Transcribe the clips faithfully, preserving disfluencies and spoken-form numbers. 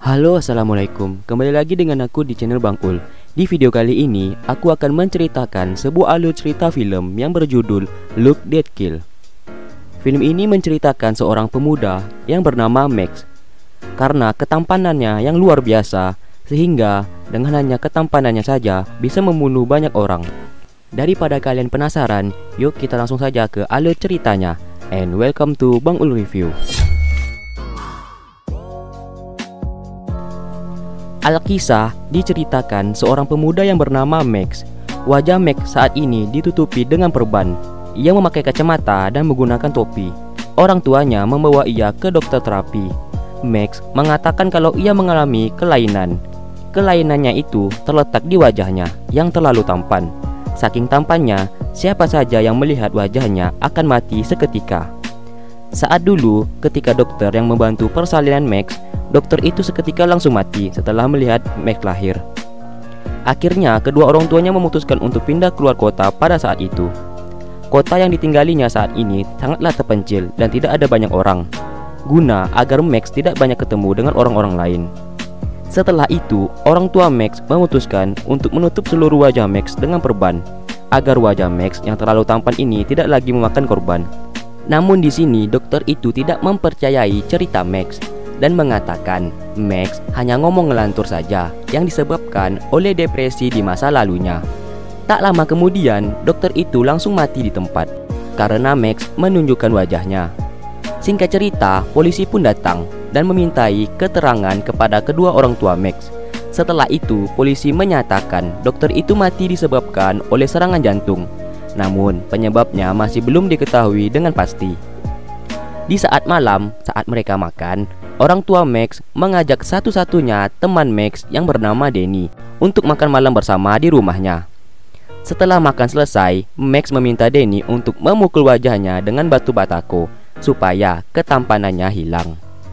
Halo, assalamualaikum. Kembali lagi dengan aku di channel Bang Ul. Di video kali ini, aku akan menceritakan sebuah alur cerita film yang berjudul Look, Dead, Kill. Film ini menceritakan seorang pemuda yang bernama Max. Karena ketampanannya yang luar biasa, sehingga dengan hanya ketampanannya saja bisa membunuh banyak orang. Daripada kalian penasaran, yuk kita langsung saja ke alur ceritanya. And welcome to Bang Ul Review. Alkisah diceritakan seorang pemuda yang bernama Max. Wajah Max saat ini ditutupi dengan perban. Ia memakai kacamata dan menggunakan topi. Orang tuanya membawa ia ke dokter terapi. Max mengatakan kalau ia mengalami kelainan. Kelainannya itu terletak di wajahnya yang terlalu tampan. Saking tampannya, siapa saja yang melihat wajahnya akan mati seketika. Saat dulu, ketika dokter yang membantu persalinan Max, dokter itu seketika langsung mati setelah melihat Max lahir. Akhirnya, kedua orang tuanya memutuskan untuk pindah keluar kota pada saat itu. Kota yang ditinggalinya saat ini sangatlah terpencil dan tidak ada banyak orang, guna agar Max tidak banyak ketemu dengan orang-orang lain. Setelah itu, orang tua Max memutuskan untuk menutup seluruh wajah Max dengan perban, agar wajah Max yang terlalu tampan ini tidak lagi memakan korban. Namun di sini dokter itu tidak mempercayai cerita Max dan mengatakan Max hanya ngomong ngelantur saja yang disebabkan oleh depresi di masa lalunya. Tak lama kemudian, dokter itu langsung mati di tempat karena Max menunjukkan wajahnya. Singkat cerita, polisi pun datang dan memintai keterangan kepada kedua orang tua Max. Setelah itu, polisi menyatakan dokter itu mati disebabkan oleh serangan jantung. Namun, penyebabnya masih belum diketahui dengan pasti. Di saat malam, saat mereka makan, orang tua Max mengajak satu-satunya teman Max yang bernama Denny untuk makan malam bersama di rumahnya. Setelah makan selesai, Max meminta Denny untuk memukul wajahnya dengan batu batako supaya ketampanannya hilang.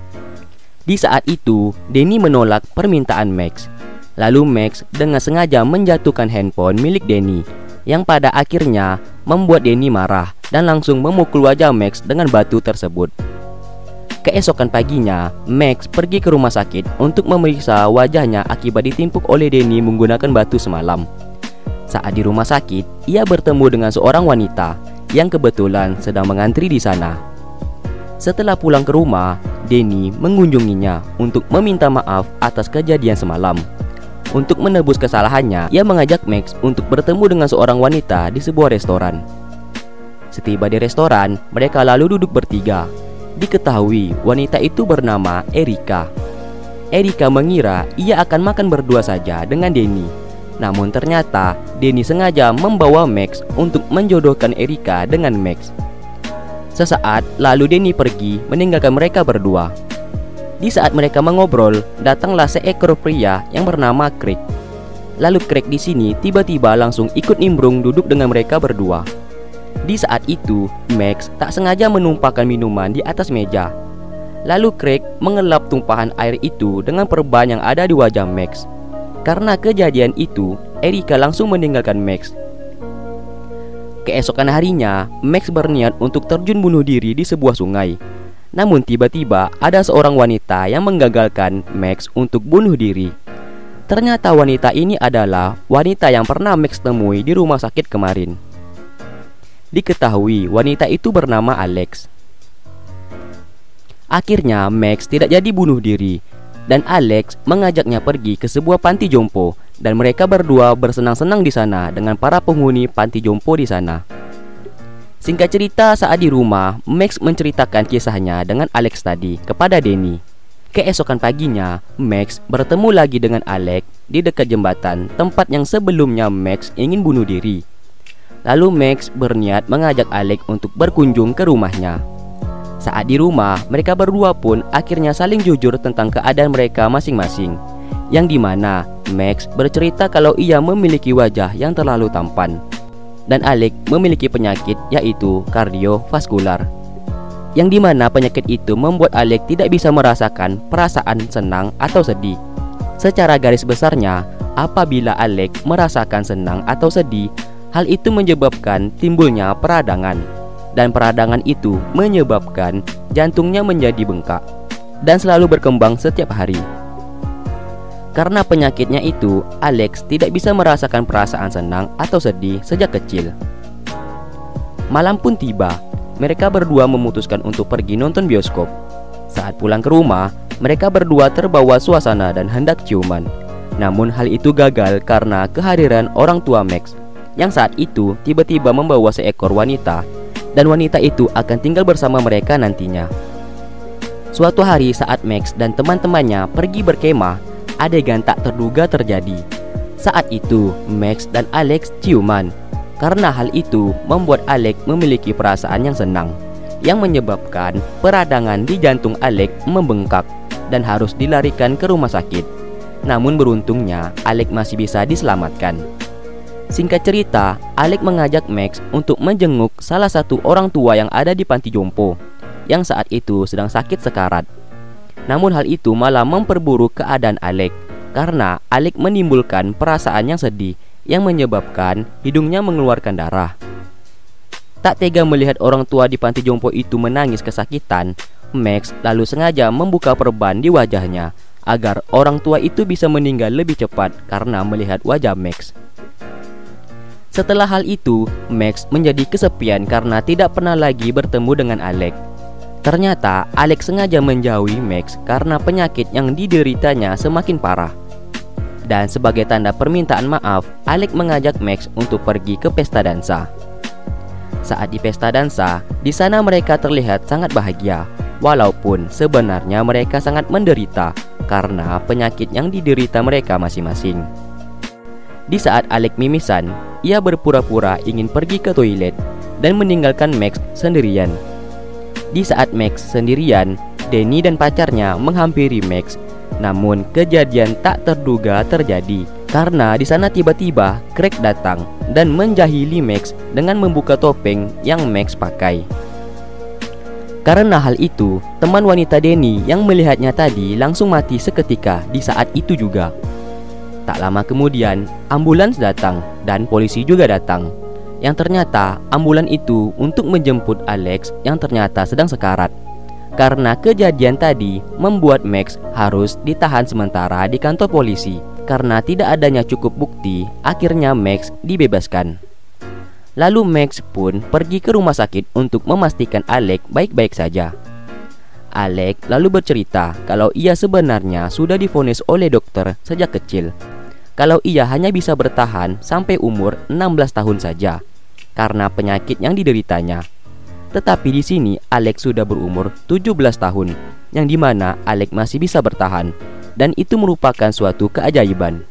Di saat itu, Denny menolak permintaan Max. Lalu Max dengan sengaja menjatuhkan handphone milik Denny, yang pada akhirnya membuat Denny marah dan langsung memukul wajah Max dengan batu tersebut. Keesokan paginya, Max pergi ke rumah sakit untuk memeriksa wajahnya akibat ditimpuk oleh Denny menggunakan batu semalam. Saat di rumah sakit, ia bertemu dengan seorang wanita yang kebetulan sedang mengantri di sana. Setelah pulang ke rumah, Denny mengunjunginya untuk meminta maaf atas kejadian semalam. Untuk menebus kesalahannya, ia mengajak Max untuk bertemu dengan seorang wanita di sebuah restoran. Setiba di restoran, mereka lalu duduk bertiga. Diketahui wanita itu bernama Erika. Erika mengira ia akan makan berdua saja dengan Denny. Namun ternyata Denny sengaja membawa Max untuk menjodohkan Erika dengan Max. Sesaat lalu Denny pergi meninggalkan mereka berdua. Di saat mereka mengobrol, datanglah seekor pria yang bernama Craig. Lalu Craig di sini tiba-tiba langsung ikut nimbrung duduk dengan mereka berdua. Di saat itu, Max tak sengaja menumpahkan minuman di atas meja. Lalu Craig mengelap tumpahan air itu dengan perban yang ada di wajah Max. Karena kejadian itu, Erika langsung meninggalkan Max. Keesokan harinya, Max berniat untuk terjun bunuh diri di sebuah sungai. Namun tiba-tiba ada seorang wanita yang menggagalkan Max untuk bunuh diri. Ternyata wanita ini adalah wanita yang pernah Max temui di rumah sakit kemarin. Diketahui wanita itu bernama Alex. Akhirnya Max tidak jadi bunuh diri, dan Alex mengajaknya pergi ke sebuah panti jompo, dan mereka berdua bersenang-senang di sana dengan para penghuni panti jompo di sana. Singkat cerita, saat di rumah, Max menceritakan kisahnya dengan Alex tadi kepada Denny. Keesokan paginya, Max bertemu lagi dengan Alex di dekat jembatan tempat yang sebelumnya Max ingin bunuh diri. Lalu Max berniat mengajak Alex untuk berkunjung ke rumahnya. Saat di rumah, mereka berdua pun akhirnya saling jujur tentang keadaan mereka masing-masing, yang dimana Max bercerita kalau ia memiliki wajah yang terlalu tampan dan Alex memiliki penyakit yaitu kardiovaskular, yang dimana penyakit itu membuat Alex tidak bisa merasakan perasaan senang atau sedih. Secara garis besarnya, apabila Alex merasakan senang atau sedih, hal itu menyebabkan timbulnya peradangan, dan peradangan itu menyebabkan jantungnya menjadi bengkak dan selalu berkembang setiap hari. Karena penyakitnya itu, Alex tidak bisa merasakan perasaan senang atau sedih sejak kecil. Malam pun tiba. Mereka berdua memutuskan untuk pergi nonton bioskop. Saat pulang ke rumah, mereka berdua terbawa suasana dan hendak ciuman. Namun hal itu gagal karena kehadiran orang tua Max, yang saat itu tiba-tiba membawa seekor wanita, dan wanita itu akan tinggal bersama mereka nantinya. Suatu hari saat Max dan teman-temannya pergi berkemah, adegan tak terduga terjadi. Saat itu Max dan Alex ciuman. Karena hal itu membuat Alex memiliki perasaan yang senang, yang menyebabkan peradangan di jantung Alex membengkak dan harus dilarikan ke rumah sakit. Namun beruntungnya Alex masih bisa diselamatkan. Singkat cerita, Alex mengajak Max untuk menjenguk salah satu orang tua yang ada di panti jompo, yang saat itu sedang sakit sekarat. Namun hal itu malah memperburuk keadaan Alex, karena Alex menimbulkan perasaan yang sedih yang menyebabkan hidungnya mengeluarkan darah. Tak tega melihat orang tua di panti jompo itu menangis kesakitan, Max lalu sengaja membuka perban di wajahnya agar orang tua itu bisa meninggal lebih cepat karena melihat wajah Max. Setelah hal itu, Max menjadi kesepian karena tidak pernah lagi bertemu dengan Alex. Ternyata Alex sengaja menjauhi Max karena penyakit yang dideritanya semakin parah. Dan sebagai tanda permintaan maaf, Alex mengajak Max untuk pergi ke pesta dansa. Saat di pesta dansa, di sana mereka terlihat sangat bahagia, walaupun sebenarnya mereka sangat menderita karena penyakit yang diderita mereka masing-masing. Di saat Alex mimisan, ia berpura-pura ingin pergi ke toilet dan meninggalkan Max sendirian. Di saat Max sendirian, Danny dan pacarnya menghampiri Max. Namun kejadian tak terduga terjadi karena di sana tiba-tiba Craig datang dan menjahili Max dengan membuka topeng yang Max pakai. Karena hal itu, teman wanita Danny yang melihatnya tadi langsung mati seketika di saat itu juga. Tak lama kemudian, ambulans datang dan polisi juga datang. Yang ternyata ambulans itu untuk menjemput Alex yang ternyata sedang sekarat. Karena kejadian tadi membuat Max harus ditahan sementara di kantor polisi. Karena tidak adanya cukup bukti, akhirnya Max dibebaskan. Lalu Max pun pergi ke rumah sakit untuk memastikan Alex baik-baik saja. Alex lalu bercerita kalau ia sebenarnya sudah divonis oleh dokter sejak kecil kalau ia hanya bisa bertahan sampai umur enam belas tahun saja karena penyakit yang dideritanya. Tetapi di sini Alex sudah berumur tujuh belas tahun, yang dimana Alex masih bisa bertahan, dan itu merupakan suatu keajaiban.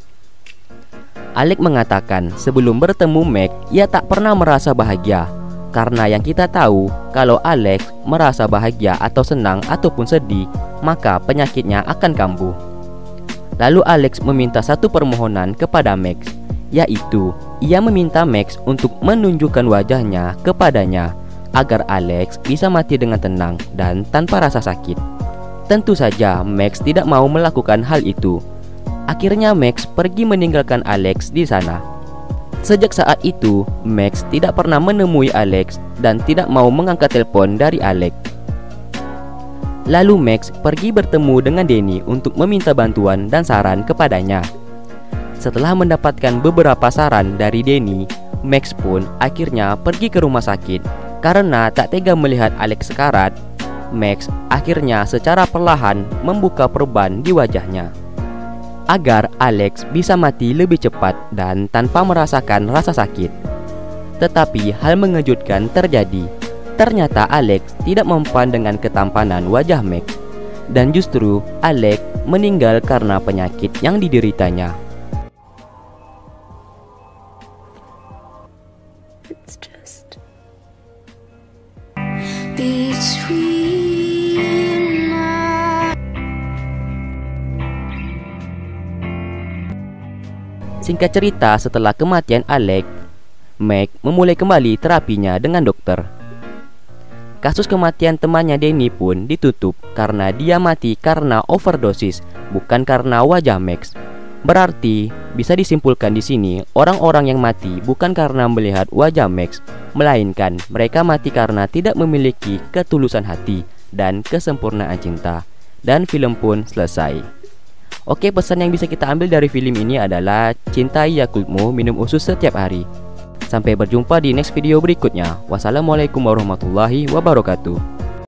Alex mengatakan sebelum bertemu Max, ia tak pernah merasa bahagia, karena yang kita tahu kalau Alex merasa bahagia atau senang ataupun sedih, maka penyakitnya akan kambuh. Lalu Alex meminta satu permohonan kepada Max, yaitu ia meminta Max untuk menunjukkan wajahnya kepadanya agar Alex bisa mati dengan tenang dan tanpa rasa sakit. Tentu saja Max tidak mau melakukan hal itu. Akhirnya Max pergi meninggalkan Alex di sana. Sejak saat itu, Max tidak pernah menemui Alex dan tidak mau mengangkat telepon dari Alex. Lalu Max pergi bertemu dengan Danny untuk meminta bantuan dan saran kepadanya. Setelah mendapatkan beberapa saran dari Danny, Max pun akhirnya pergi ke rumah sakit. Karena tak tega melihat Alex sekarat, Max akhirnya secara perlahan membuka perban di wajahnya agar Alex bisa mati lebih cepat dan tanpa merasakan rasa sakit. Tetapi hal mengejutkan terjadi. Ternyata Alex tidak mempan dengan ketampanan wajah Max, dan justru Alex meninggal karena penyakit yang dideritanya. It's just between my... Singkat cerita, setelah kematian Alex, Max memulai kembali terapinya dengan dokter. Kasus kematian temannya Danny pun ditutup karena dia mati karena overdosis, bukan karena wajah Max. Berarti bisa disimpulkan di sini orang-orang yang mati bukan karena melihat wajah Max, melainkan mereka mati karena tidak memiliki ketulusan hati dan kesempurnaan cinta. Dan film pun selesai. Oke, pesan yang bisa kita ambil dari film ini adalah cintai Yakultmu, minum usus setiap hari. Sampai berjumpa di next video berikutnya. Wassalamualaikum warahmatullahi wabarakatuh.